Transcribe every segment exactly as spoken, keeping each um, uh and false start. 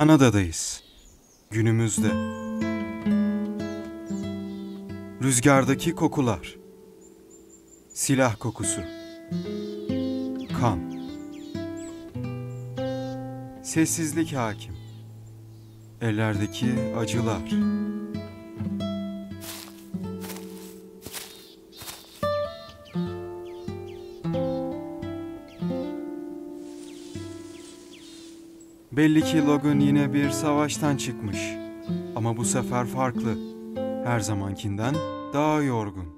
Kanada'dayız. Günümüzde. Rüzgardaki kokular. Silah kokusu. Kan. Sessizlik hakim. Ellerdeki acılar. Belli ki Logan yine bir savaştan çıkmış. Ama bu sefer farklı. Her zamankinden daha yorgun.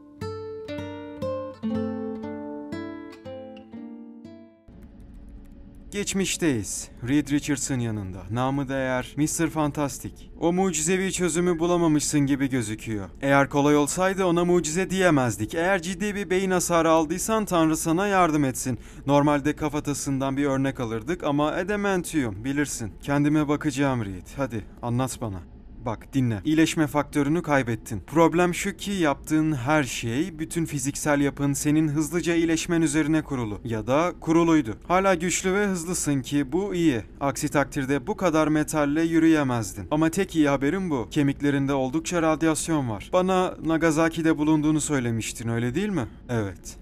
Geçmişteyiz. Reed Richards'ın yanında. Namı değer mister Fantastic. O mucizevi çözümü bulamamışsın gibi gözüküyor. Eğer kolay olsaydı ona mucize diyemezdik. Eğer ciddi bir beyin hasarı aldıysan Tanrı sana yardım etsin. Normalde kafatasından bir örnek alırdık ama adamantium bilirsin. Kendime bakacağım Reed. Hadi anlat bana. Bak dinle. İyileşme faktörünü kaybettin. Problem şu ki yaptığın her şey, bütün fiziksel yapın senin hızlıca iyileşmen üzerine kurulu. Ya da kuruluydu. Hala güçlü ve hızlısın ki bu iyi. Aksi takdirde bu kadar metalle yürüyemezdin. Ama tek iyi haberim bu. Kemiklerinde oldukça radyasyon var. Bana Nagasaki'de bulunduğunu söylemiştin, öyle değil mi? Evet.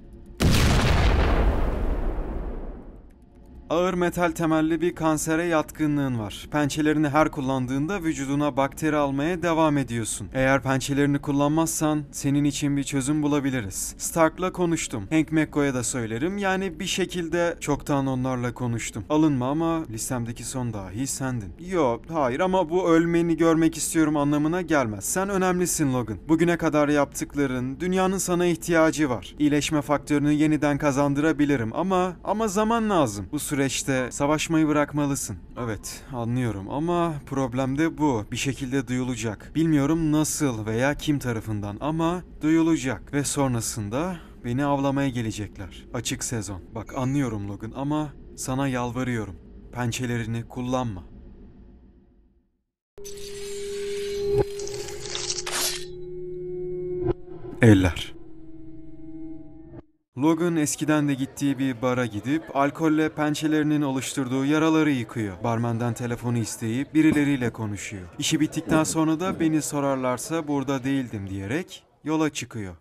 Ağır metal temelli bir kansere yatkınlığın var. Pençelerini her kullandığında vücuduna bakteri almaya devam ediyorsun. Eğer pençelerini kullanmazsan senin için bir çözüm bulabiliriz. Stark'la konuştum. Hank McCoy'a da söylerim. Yani bir şekilde çoktan onlarla konuştum. Alınma ama listemdeki son dahi sendin. Yo, hayır ama bu ölmeni görmek istiyorum anlamına gelmez. Sen önemlisin Logan. Bugüne kadar yaptıkların, dünyanın sana ihtiyacı var. İyileşme faktörünü yeniden kazandırabilirim ama ama zaman lazım. Bu süreçte savaşmayı bırakmalısın. Evet, anlıyorum ama problem de bu. Bir şekilde duyulacak. Bilmiyorum nasıl veya kim tarafından ama duyulacak. Ve sonrasında beni avlamaya gelecekler. Açık sezon. Bak anlıyorum Logan ama sana yalvarıyorum. Pençelerini kullanma. Eller. Logan eskiden de gittiği bir bara gidip alkolle pençelerinin oluşturduğu yaraları yıkıyor. Barmenden telefonu isteyip birileriyle konuşuyor. İşi bittikten sonra da beni sorarlarsa burada değildim diyerek yola çıkıyor.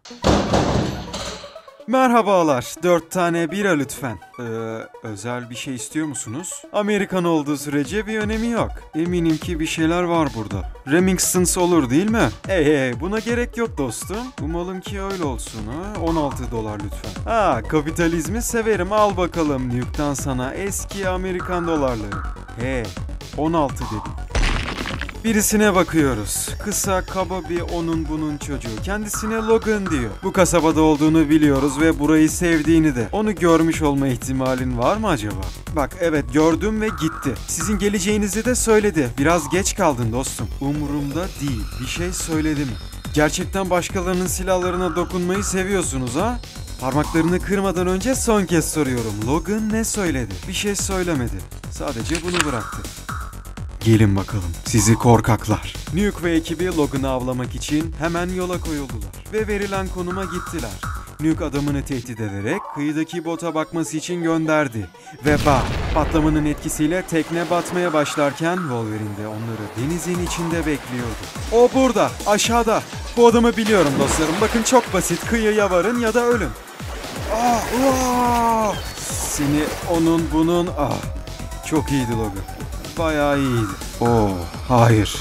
Merhabalar, dört tane bira lütfen. Ee, özel bir şey istiyor musunuz? Amerikan olduğu sürece bir önemi yok. Eminim ki bir şeyler var burada. Remingtons olur değil mi? Hey hey, buna gerek yok dostum. Umalım ki öyle olsun ha. on altı dolar lütfen. Ha, kapitalizmi severim, al bakalım Nuke'dan sana eski Amerikan dolarları. He, on altı dedim. Birisine bakıyoruz. Kısa, kaba bir onun bunun çocuğu. Kendisine Logan diyor. Bu kasabada olduğunu biliyoruz ve burayı sevdiğini de. Onu görmüş olma ihtimalin var mı acaba? Bak evet gördüm ve gitti. Sizin geleceğinizi de söyledi. Biraz geç kaldın dostum. Umurumda değil. Bir şey söyledi mi? Gerçekten başkalarının silahlarına dokunmayı seviyorsunuz ha? Parmaklarını kırmadan önce son kez soruyorum. Logan ne söyledi? Bir şey söylemedi. Sadece bunu bıraktı. Gelin bakalım sizi korkaklar. Nuke ve ekibi Logan'ı avlamak için hemen yola koyuldular ve verilen konuma gittiler. Nuke adamını tehdit ederek kıyıdaki bota bakması için gönderdi. Ve bak, patlamanın etkisiyle tekne batmaya başlarken Wolverine de onları denizin içinde bekliyordu. O burada, aşağıda. Bu adamı biliyorum dostlarım. Bakın çok basit, kıyıya varın ya da ölün. Ah, ah! Seni onun bunun ah. Çok iyiydi Logan. Bayağı iyiydi. Oh, hayır.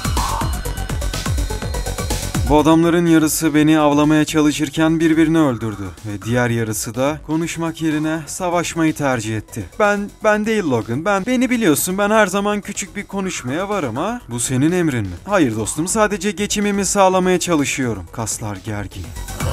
Bu adamların yarısı beni avlamaya çalışırken birbirini öldürdü. Ve diğer yarısı da konuşmak yerine savaşmayı tercih etti. Ben, ben değil Logan. Ben, beni biliyorsun ben her zaman küçük bir konuşmaya varım ha. Bu senin emrin mi? Hayır dostum, sadece geçimimi sağlamaya çalışıyorum. Kaslar gergin.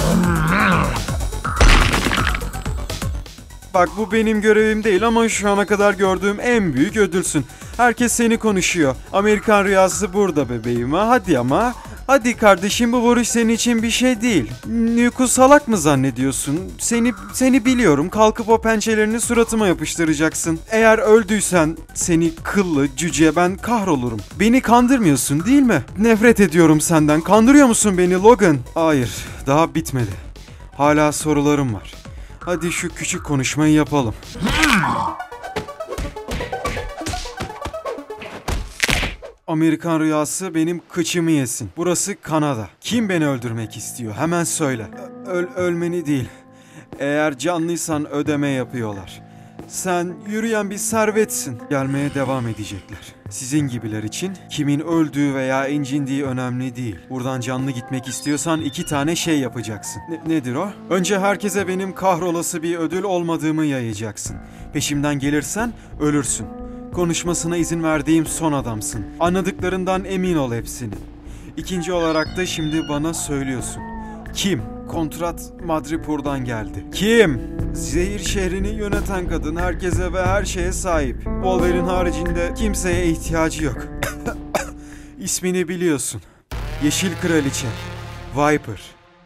Bak bu benim görevim değil ama şu ana kadar gördüğüm en büyük ödülsün. Herkes seni konuşuyor. Amerikan rüyası burada bebeğim ha. Hadi ama. Hadi kardeşim, bu vuruş senin için bir şey değil. Nuke'u salak mı zannediyorsun? Seni seni biliyorum. Kalkıp o pençelerini suratıma yapıştıracaksın. Eğer öldüysen seni kıllı cüce ben kahrolurum. Beni kandırmıyorsun değil mi? Nefret ediyorum senden. Kandırıyor musun beni Logan? Hayır, daha bitmedi. Hala sorularım var. Hadi şu küçük konuşmayı yapalım. Amerikan rüyası benim kıçımı yesin. Burası Kanada. Kim beni öldürmek istiyor? Hemen söyle. Öl ölmeni değil. Eğer canlıysan ödeme yapıyorlar. Sen yürüyen bir servetsin. Gelmeye devam edecekler. Sizin gibiler için kimin öldüğü veya incindiği önemli değil. Buradan canlı gitmek istiyorsan iki tane şey yapacaksın. Ne- nedir o? Önce herkese benim kahrolası bir ödül olmadığımı yayacaksın. Peşimden gelirsen ölürsün. Konuşmasına izin verdiğim son adamsın. Anladıklarından emin ol hepsini. İkinci olarak da şimdi bana söylüyorsun. Kim? Kontrat Madripoor'dan geldi. Kim? Zehir şehrini yöneten kadın herkese ve her şeye sahip. Wolverine haricinde kimseye ihtiyacı yok. İsmini biliyorsun. Yeşil Kraliçe. Viper.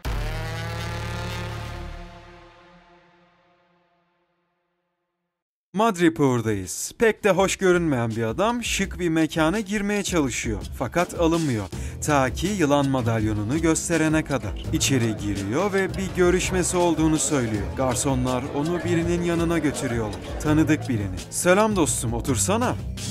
Madripoor'dayız. Pek de hoş görünmeyen bir adam şık bir mekana girmeye çalışıyor. Fakat alınmıyor. Ta ki yılan madalyonunu gösterene kadar. İçeri giriyor ve bir görüşmesi olduğunu söylüyor. Garsonlar onu birinin yanına götürüyorlar. Tanıdık birini. Selam dostum, otursana.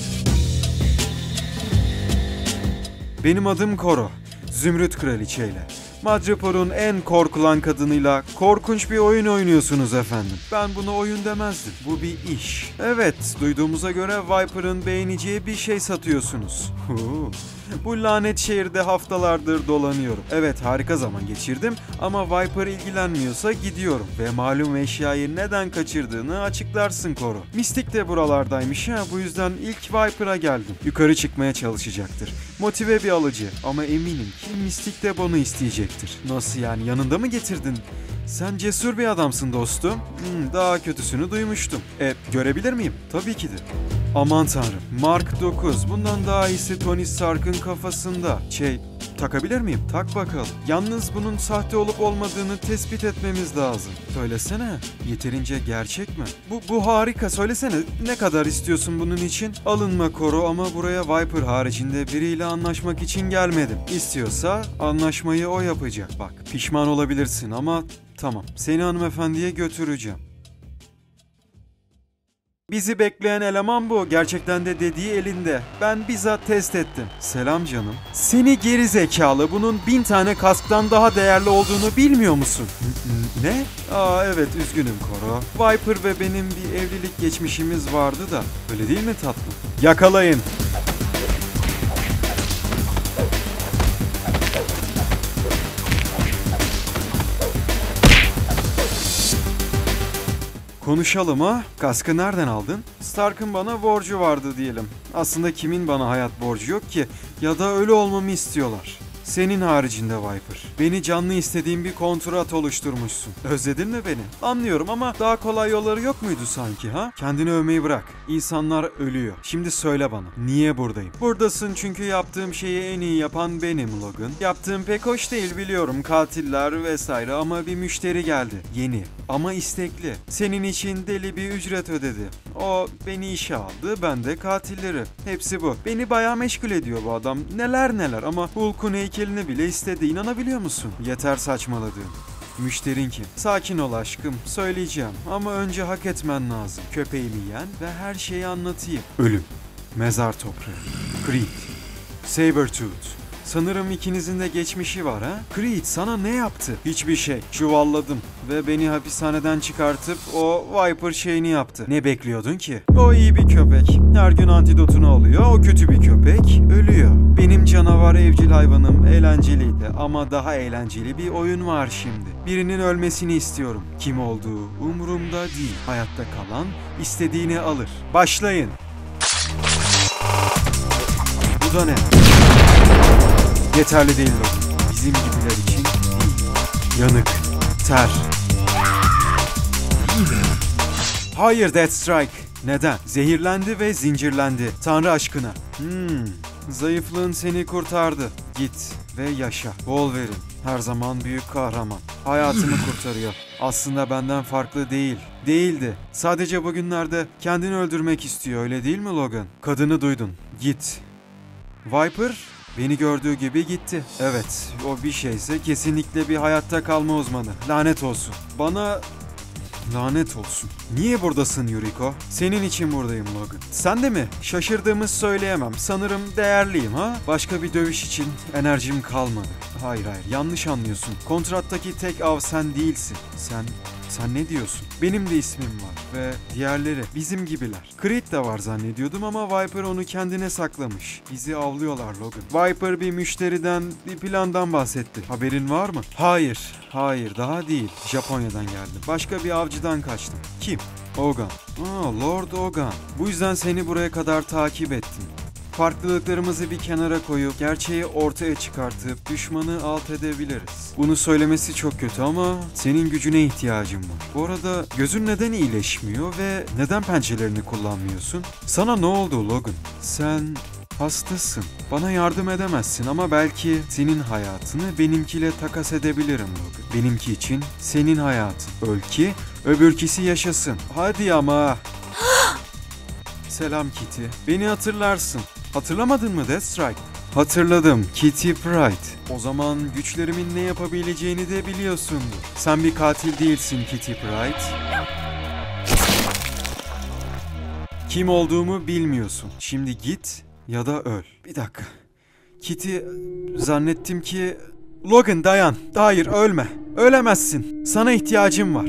Benim adım Koro. Zümrüt Kraliçeyle. Madripoor'un en korkulan kadınıyla korkunç bir oyun oynuyorsunuz efendim. Ben buna oyun demezdim. Bu bir iş. Evet, duyduğumuza göre Viper'ın beğeneceği bir şey satıyorsunuz. Huu. Bu lanet şehirde haftalardır dolanıyorum. Evet, harika zaman geçirdim ama Viper ilgilenmiyorsa gidiyorum. Ve malum eşyayı neden kaçırdığını açıklarsın Koro. Mystic de buralardaymış ha, bu yüzden ilk Viper'a geldim. Yukarı çıkmaya çalışacaktır. Motive bir alıcı ama eminim ki Mystic de bunu isteyecektir. Nasıl yani, yanında mı getirdin? Sen cesur bir adamsın dostum. Hmm, daha kötüsünü duymuştum. E, görebilir miyim? Tabii ki de. Aman tanrım. Mark dokuz. Bundan daha iyisi Tony Stark'ın kafasında. Şey, takabilir miyim? Tak bakalım. Yalnız bunun sahte olup olmadığını tespit etmemiz lazım. Söylesene. Yeterince gerçek mi? Bu, bu harika. Söylesene. Ne kadar istiyorsun bunun için? Alınma Koro ama buraya Viper haricinde biriyle anlaşmak için gelmedim. İstiyorsa anlaşmayı o yapacak. Bak, pişman olabilirsin ama tamam. Seni hanımefendiye götüreceğim. Bizi bekleyen eleman bu. Gerçekten de dediği elinde. Ben bizzat test ettim. Selam canım. Seni geri zekalı. Bunun bin tane kasktan daha değerli olduğunu bilmiyor musun? Ne? Aa evet, üzgünüm Koro. Viper ve benim bir evlilik geçmişimiz vardı da. Öyle değil mi tatlım? Yakalayın. Konuşalım ha. Kaskı nereden aldın? Stark'ın bana borcu vardı diyelim. Aslında kimin bana hayat borcu yok ki? Ya da ölü olmamı istiyorlar. Senin haricinde Viper. Beni canlı istediğin bir kontrat oluşturmuşsun. Özledin mi beni? Anlıyorum ama daha kolay yolları yok muydu sanki ha? Kendini övmeyi bırak. İnsanlar ölüyor. Şimdi söyle bana. Niye buradayım? Buradasın çünkü yaptığım şeyi en iyi yapan benim Logan. Yaptığım pek hoş değil biliyorum. Katiller vesaire ama bir müşteri geldi. Yeni ama istekli. Senin için deli bir ücret ödedi. O beni işe aldı, ben de katilleri. Hepsi bu. Beni bayağı meşgul ediyor bu adam. Neler neler ama Hulk'un heykelini bile istedi. İnanabiliyor musun? Yeter saçmaladığın. Müşterin kim? Sakin ol aşkım. Söyleyeceğim ama önce hak etmen lazım. Köpeğimi yen ve her şeyi anlatayım. Ölüm. Mezar toprağı. Creed. Sabretooth. Sanırım ikinizin de geçmişi var ha? Creed sana ne yaptı? Hiçbir şey. Çuvalladım ve beni hapishaneden çıkartıp o Viper şeyini yaptı. Ne bekliyordun ki? O iyi bir köpek. Her gün antidotunu alıyor. O kötü bir köpek. Ölüyor. Benim canavar evcil hayvanım eğlenceliydi ama daha eğlenceli bir oyun var şimdi. Birinin ölmesini istiyorum. Kim olduğu umurumda değil. Hayatta kalan istediğini alır. Başlayın. Bu da ne? Yeterli değil Logan. Bizim gibiler için değil. Yanık, ter. Hayır Deathstrike. Neden? Zehirlendi ve zincirlendi. Tanrı aşkına. Hmm, zayıflığın seni kurtardı. Git ve yaşa. Wolverine her zaman büyük kahraman. Hayatımı kurtarıyor. Aslında benden farklı değil. Değildi. Sadece bugünlerde kendini öldürmek istiyor, öyle değil mi Logan? Kadını duydun. Git. Viper beni gördüğü gibi gitti. Evet, o bir şeyse kesinlikle bir hayatta kalma uzmanı. Lanet olsun. Bana Lanet olsun. Niye buradasın Yuriko? Senin için buradayım Logan. Sen de mi? Şaşırdığımı söyleyemem. Sanırım değerliyim ha? Başka bir dövüş için enerjim kalmadı. Hayır hayır, yanlış anlıyorsun. Kontrattaki tek av sen değilsin. Sen... Sen ne diyorsun? Benim de ismim var ve diğerleri bizim gibiler. Creed de var zannediyordum ama Viper onu kendine saklamış. Bizi avlıyorlar Logan. Viper bir müşteriden, bir plandan bahsetti. Haberin var mı? Hayır, hayır daha değil. Japonya'dan geldi. Başka bir avcıdan kaçtım. Kim? Ogan. Aa, Lord Ogan. Bu yüzden seni buraya kadar takip ettim. Farklılıklarımızı bir kenara koyup gerçeği ortaya çıkartıp düşmanı alt edebiliriz. Bunu söylemesi çok kötü ama senin gücüne ihtiyacım var. Bu arada gözün neden iyileşmiyor ve neden pençelerini kullanmıyorsun? Sana ne oldu Logan? Sen hastasın. Bana yardım edemezsin ama belki senin hayatını benimkiyle takas edebilirim Logan. Benimki için senin hayatın. Öl ki öbürkisi yaşasın. Hadi ama. Selam Kitty. Beni hatırlarsın. Hatırlamadın mı Deathstrike? Hatırladım. Kitty Pryde. O zaman güçlerimin ne yapabileceğini de biliyorsundur. Sen bir katil değilsin Kitty Pryde. Kim olduğumu bilmiyorsun. Şimdi git ya da öl. Bir dakika. Kitty, zannettim ki... Logan dayan. Hayır ölme. Ölemezsin. Sana ihtiyacım var.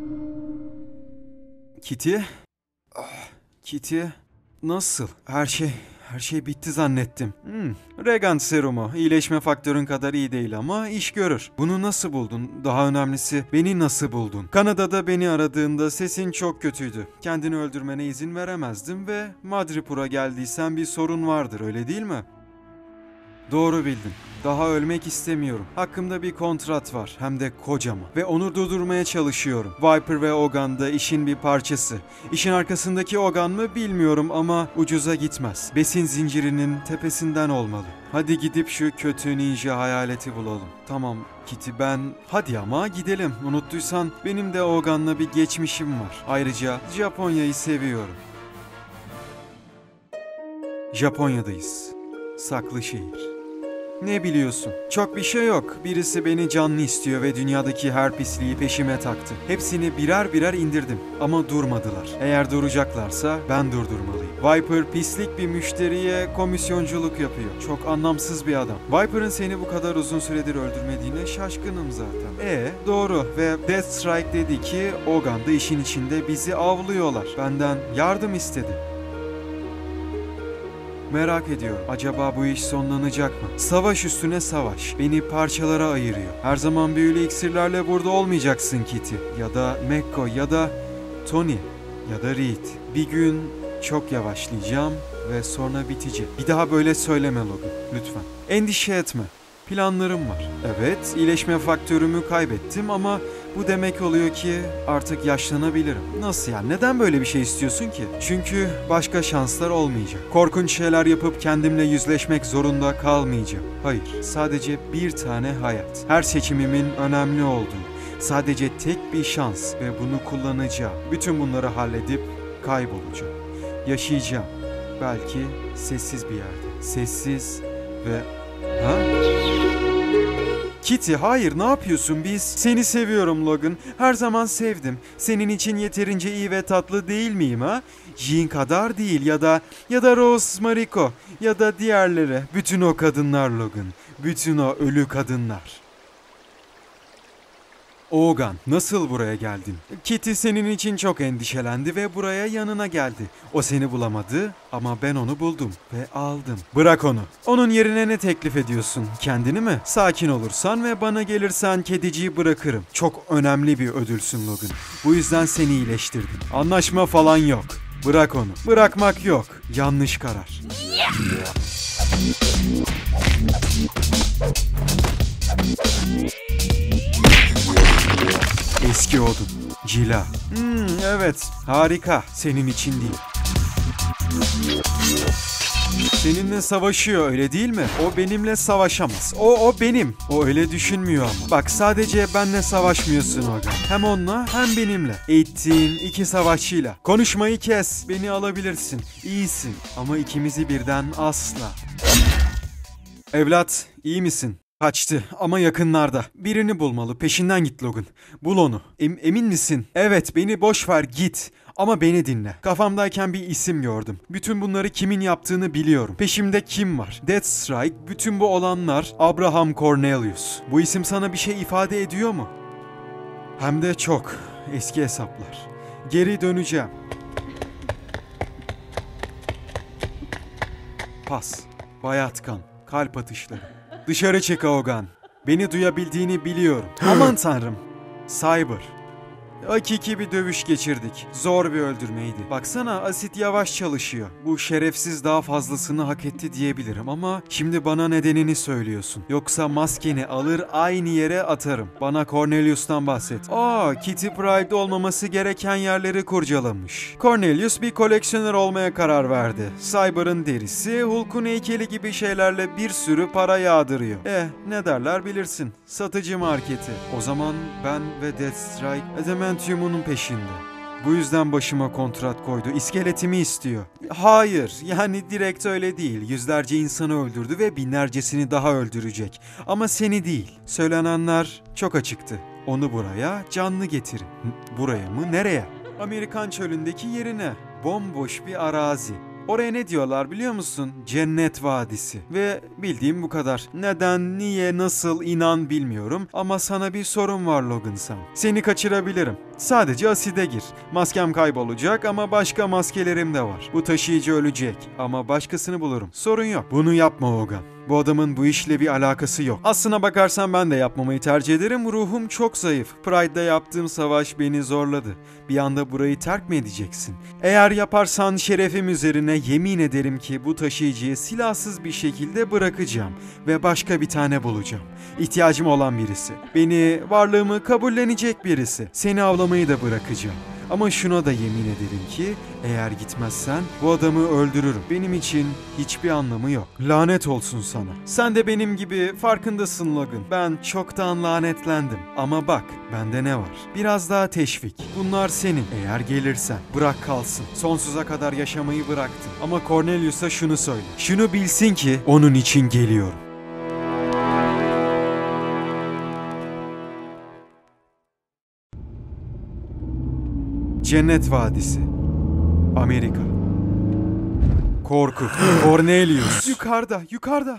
Kitty? Ah, Kitty? Nasıl? Her şey... Her şey bitti zannettim. Hmm. Regant serumu. İyileşme faktörün kadar iyi değil ama iş görür. Bunu nasıl buldun? Daha önemlisi beni nasıl buldun? Kanada'da beni aradığında sesin çok kötüydü. Kendini öldürmene izin veremezdim ve Madripoor'a geldiysen bir sorun vardır, öyle değil mi? Doğru bildin. Daha ölmek istemiyorum. Hakkımda bir kontrat var. Hem de kocaman. Ve onu durdurmaya çalışıyorum. Viper ve Ogan da işin bir parçası. İşin arkasındaki Ogan mı bilmiyorum ama ucuza gitmez. Besin zincirinin tepesinden olmalı. Hadi gidip şu kötü ninja hayaleti bulalım. Tamam Kitty ben... Hadi ama gidelim. Unuttuysan benim de Ogan'la bir geçmişim var. Ayrıca Japonya'yı seviyorum. Japonya'dayız. Saklı şehir. Ne biliyorsun? Çok bir şey yok. Birisi beni canlı istiyor ve dünyadaki her pisliği peşime taktı. Hepsini birer birer indirdim. Ama durmadılar. Eğer duracaklarsa ben durdurmalıyım. Viper pislik bir müşteriye komisyonculuk yapıyor. Çok anlamsız bir adam. Viper'ın seni bu kadar uzun süredir öldürmediğine şaşkınım zaten. E doğru ve Deathstrike dedi ki Ogan da işin içinde bizi avlıyorlar. Benden yardım istedi. Merak ediyorum. Acaba bu iş sonlanacak mı? Savaş üstüne savaş. Beni parçalara ayırıyor. Her zaman büyülü iksirlerle burada olmayacaksın Kitty. Ya da McCoy ya da Tony ya da Reed. Bir gün çok yavaşlayacağım ve sonra bitecek. Bir daha böyle söyleme Logan. Lütfen. Endişe etme. Planlarım var. Evet, iyileşme faktörümü kaybettim ama bu demek oluyor ki artık yaşlanabilirim. Nasıl yani? Neden böyle bir şey istiyorsun ki? Çünkü başka şanslar olmayacak. Korkunç şeyler yapıp kendimle yüzleşmek zorunda kalmayacağım. Hayır, sadece bir tane hayat. Her seçimimin önemli olduğu. Sadece tek bir şans ve bunu kullanacağım. Bütün bunları halledip kaybolacağım. Yaşayacağım. Belki sessiz bir yerde. Sessiz ve... Ha? Kitty hayır ne yapıyorsun biz? Seni seviyorum Logan. Her zaman sevdim. Senin için yeterince iyi ve tatlı değil miyim ha? Jean kadar değil ya da ya da Rose Mariko ya da diğerleri. Bütün o kadınlar Logan. Bütün o ölü kadınlar. Ogan, nasıl buraya geldin? Kitty senin için çok endişelendi ve buraya yanına geldi. O seni bulamadı ama ben onu buldum ve aldım. Bırak onu. Onun yerine ne teklif ediyorsun? Kendini mi? Sakin olursan ve bana gelirsen kediciyi bırakırım. Çok önemli bir ödülsün Logan. Bu yüzden seni iyileştirdim. Anlaşma falan yok. Bırak onu. Bırakmak yok. Yanlış karar. Eski odun. Cila. Hmm, evet. Harika. Senin için değil. Seninle savaşıyor öyle değil mi? O benimle savaşamaz. O o benim. O öyle düşünmüyor ama. Bak sadece benle savaşmıyorsun Ogan. Hem onunla hem benimle. Eğittiğin iki savaşçıyla. Konuşmayı kes. Beni alabilirsin. İyisin. Ama ikimizi birden asla. Evlat, iyi misin? Kaçtı ama yakınlarda. Birini bulmalı. Peşinden git Logan. Bul onu. Em- emin misin? Evet, beni boş ver git. Ama beni dinle. Kafamdayken bir isim gördüm. Bütün bunları kimin yaptığını biliyorum. Peşimde kim var? Deathstrike, bütün bu olanlar Abraham Cornelius. Bu isim sana bir şey ifade ediyor mu? Hem de çok. Eski hesaplar. Geri döneceğim. Pas. Bayat kan. Kalp atışları. Dışarı çık Ogan. Beni duyabildiğini biliyorum. Aman tanrım. Cyber. Hakiki bir dövüş geçirdik. Zor bir öldürmeydi. Baksana asit yavaş çalışıyor. Bu şerefsiz daha fazlasını hak etti diyebilirim ama şimdi bana nedenini söylüyorsun. Yoksa maskeni alır aynı yere atarım. Bana Cornelius'tan bahset. Aa, Kitty Pryde'de olmaması gereken yerleri kurcalamış. Cornelius bir koleksiyoner olmaya karar verdi. Cyber'ın derisi, Hulk'un heykeli gibi şeylerle bir sürü para yağdırıyor. Eh, ne derler bilirsin. Satıcı marketi. O zaman ben ve Deathstrike Adamantium'un peşinde. Bu yüzden başıma kontrat koydu. İskeletimi istiyor. Hayır, yani direkt öyle değil. Yüzlerce insanı öldürdü ve binlercesini daha öldürecek. Ama seni değil. Söylenenler çok açıktı. Onu buraya canlı getirin. Buraya mı? Nereye? Amerikan çölündeki yerine. Bomboş bir arazi. Oraya ne diyorlar biliyor musun? Cennet Vadisi. Ve bildiğim bu kadar. Neden, niye, nasıl inan bilmiyorum. Ama sana bir sorun var Logan Sam. Seni kaçırabilirim. Sadece aside gir. Maskem kaybolacak ama başka maskelerim de var. Bu taşıyıcı ölecek ama başkasını bulurum. Sorun yok. Bunu yapma Ogan. Bu adamın bu işle bir alakası yok. Aslına bakarsan ben de yapmamayı tercih ederim. Ruhum çok zayıf. Pride'da yaptığım savaş beni zorladı. Bir anda burayı terk mi edeceksin? Eğer yaparsan şerefim üzerine yemin ederim ki bu taşıyıcıyı silahsız bir şekilde bırakacağım. Ve başka bir tane bulacağım. İhtiyacım olan birisi. Beni, varlığımı kabullenecek birisi. Seni avlamayı da bırakacağım. Ama şuna da yemin ederim ki eğer gitmezsen bu adamı öldürürüm. Benim için hiçbir anlamı yok. Lanet olsun sana. Sen de benim gibi farkındasın Logan. Ben çoktan lanetlendim. Ama bak bende ne var? Biraz daha teşvik. Bunlar senin. Eğer gelirsen bırak kalsın. Sonsuza kadar yaşamayı bıraktım. Ama Cornelius'a şunu söyle. Şunu bilsin ki onun için geliyorum. Cennet Vadisi. Amerika. Korku. Cornelius. Yukarıda, yukarıda.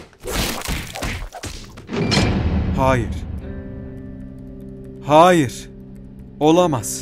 Hayır. Hayır. Olamaz.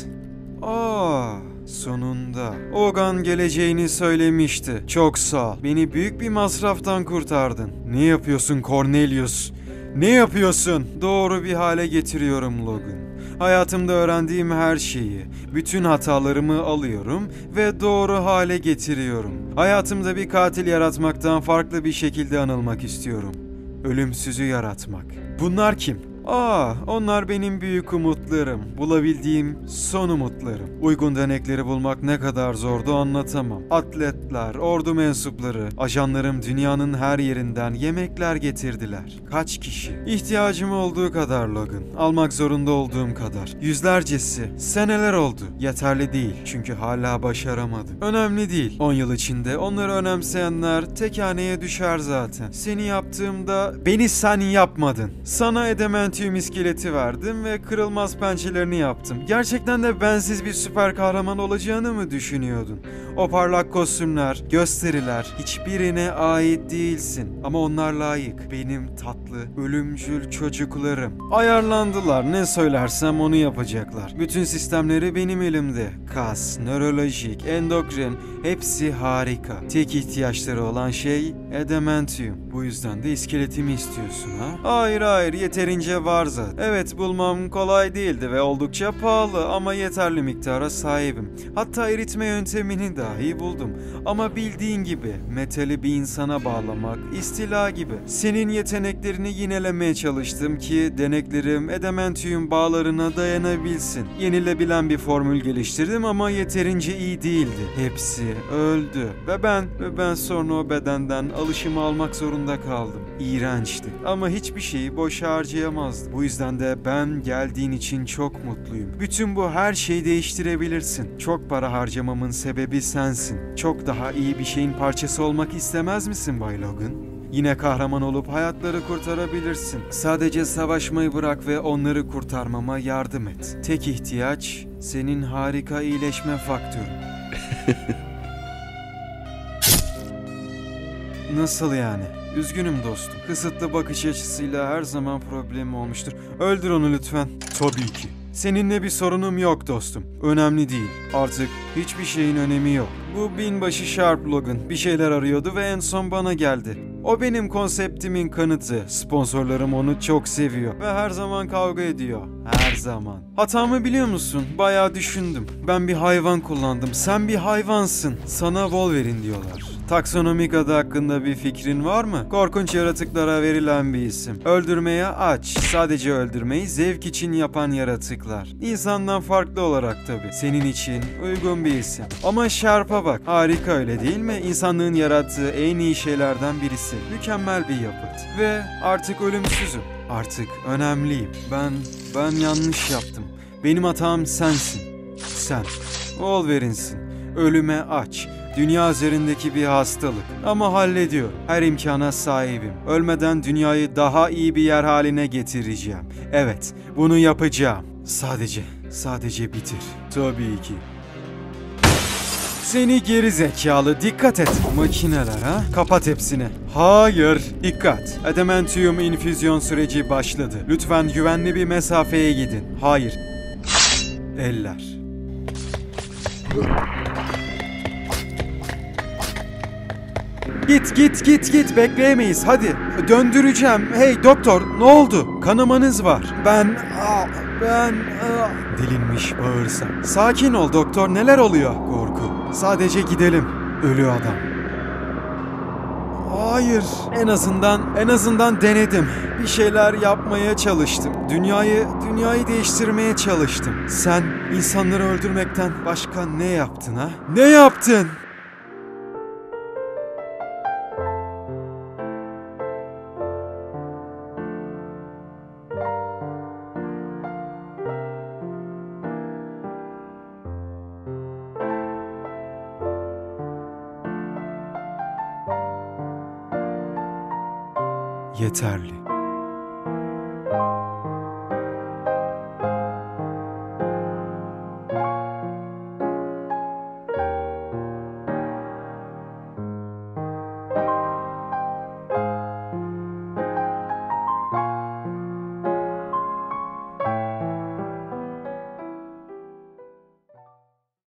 Aa, sonunda. Ogan geleceğini söylemişti. Çok sağ ol. Beni büyük bir masraftan kurtardın. Ne yapıyorsun Cornelius? Ne yapıyorsun? Doğru bir hale getiriyorum Logan. Hayatımda öğrendiğim her şeyi, bütün hatalarımı alıyorum ve doğru hale getiriyorum. Hayatımda bir katil yaratmaktan farklı bir şekilde anılmak istiyorum. Ölümsüzü yaratmak. Bunlar kim? Aa, onlar benim büyük umutlarım. Bulabildiğim son umutlarım. Uygun denekleri bulmak ne kadar zordu anlatamam. Atletler, ordu mensupları, ajanlarım dünyanın her yerinden yemekler getirdiler. Kaç kişi? İhtiyacım olduğu kadar Logan. Almak zorunda olduğum kadar. Yüzlercesi. Seneler oldu. Yeterli değil. Çünkü hala başaramadım. Önemli değil. on yıl içinde onları önemseyenler tek haneye düşer zaten. Seni yaptığımda beni sen yapmadın. Sana Adamantium iskeleti verdim ve kırılmaz pençelerini yaptım. Gerçekten de bensiz bir süper kahraman olacağını mı düşünüyordun? O parlak kostümler, gösteriler hiçbirine ait değilsin. Ama onlar layık. Benim tatlı, ölümcül çocuklarım. Ayarlandılar. Ne söylersem onu yapacaklar. Bütün sistemleri benim elimde. Kas, nörolojik, endokrin hepsi harika. Tek ihtiyaçları olan şey Adamantium. Bu yüzden de iskeletimi istiyorsun ha? Hayır hayır yeterince var zaten. Evet bulmam kolay değildi ve oldukça pahalı ama yeterli miktara sahibim. Hatta eritme yöntemini dahi buldum. Ama bildiğin gibi metali bir insana bağlamak istila gibi. Senin yeteneklerini yinelemeye çalıştım ki deneklerim Adamantium bağlarına dayanabilsin. Yenilebilen bir formül geliştirdim ama yeterince iyi değildi. Hepsi öldü ve ben ve ben sonra o bedenden alışımı almak zorunda kaldım. İğrençti ama hiçbir şeyi boş harcayamazdım. Bu yüzden de ben geldiğin için çok mutluyum. Bütün bu her şeyi değiştirebilirsin. Çok para harcamamın sebebi sensin. Çok daha iyi bir şeyin parçası olmak istemez misin Bay Logan? Yine kahraman olup hayatları kurtarabilirsin. Sadece savaşmayı bırak ve onları kurtarmama yardım et. Tek ihtiyaç senin harika iyileşme faktörün. Nasıl yani? Üzgünüm dostum. Kısıtlı bakış açısıyla her zaman problemim olmuştur. Öldür onu lütfen. Tabii ki. Seninle bir sorunum yok dostum. Önemli değil. Artık hiçbir şeyin önemi yok. Bu binbaşı Sharp Logan bir şeyler arıyordu ve en son bana geldi. O benim konseptimin kanıtı. Sponsorlarım onu çok seviyor ve her zaman kavga ediyor. Her zaman. Hatamı biliyor musun? Bayağı düşündüm. Ben bir hayvan kullandım. Sen bir hayvansın. Sana Wolverine diyorlar. Taksonomik adı hakkında bir fikrin var mı? Korkunç yaratıklara verilen bir isim. Öldürmeye aç. Sadece öldürmeyi zevk için yapan yaratıklar. İnsandan farklı olarak tabii. Senin için uygun bir isim. Ama Sharp'a bak. Harika öyle değil mi? İnsanlığın yarattığı en iyi şeylerden birisi. Mükemmel bir yapıt. Ve artık ölümsüzüm. Artık önemliyim. Ben, ben yanlış yaptım. Benim hatam sensin. Sen. Wolverine'sin. Ölüme aç. Dünya üzerindeki bir hastalık. Ama hallediyorum. Her imkana sahibim. Ölmeden dünyayı daha iyi bir yer haline getireceğim. Evet, bunu yapacağım. Sadece, sadece bitir. Tabii ki. Seni geri zekalı, dikkat et. Makineler ha? Kapat hepsini. Hayır, dikkat. Adamantium infüzyon süreci başladı. Lütfen güvenli bir mesafeye gidin. Hayır. Eller. Git git git git bekleyemeyiz hadi. Döndüreceğim. Hey doktor ne oldu? Kanamanız var. Ben aa, ben aa. Delinmiş bağırsak. Sakin ol doktor neler oluyor? Korku. Sadece gidelim. Ölü adam. Hayır. En azından en azından denedim. Bir şeyler yapmaya çalıştım. Dünyayı dünyayı değiştirmeye çalıştım. Sen insanları öldürmekten başka ne yaptın ha? Ne yaptın? Yeterli.